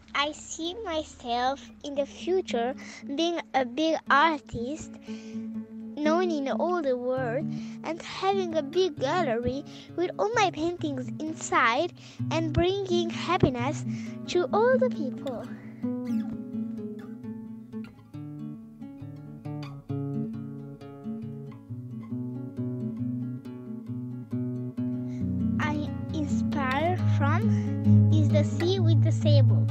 I see myself in the future being a big artist, known in all the world, and having a big gallery with all my paintings inside and bringing happiness to all the people. I inspired from is the sea with the sailboat.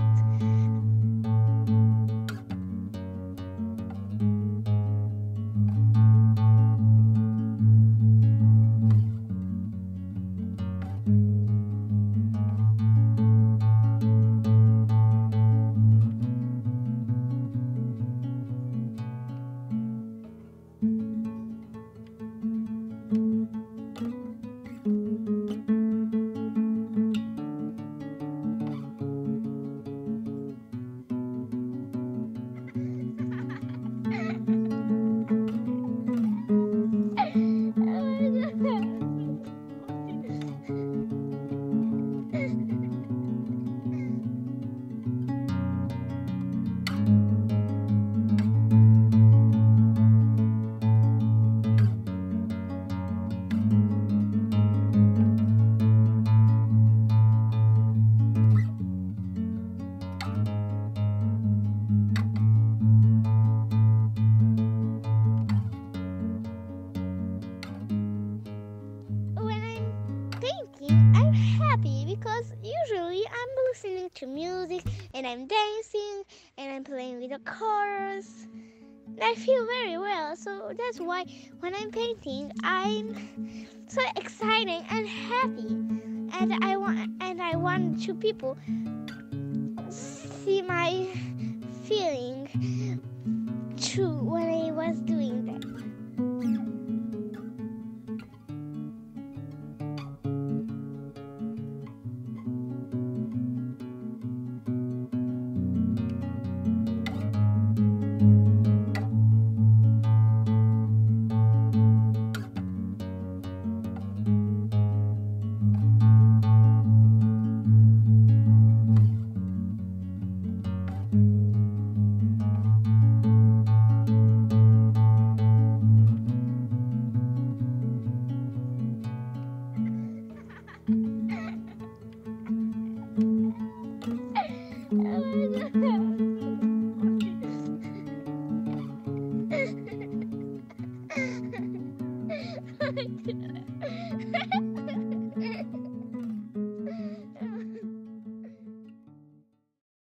I'm happy because usually I'm listening to music and I'm dancing and I'm playing with the colors. And I feel very well, so that's why when I'm painting, I'm so excited and happy. And I want to people see my feeling too when I was doing that.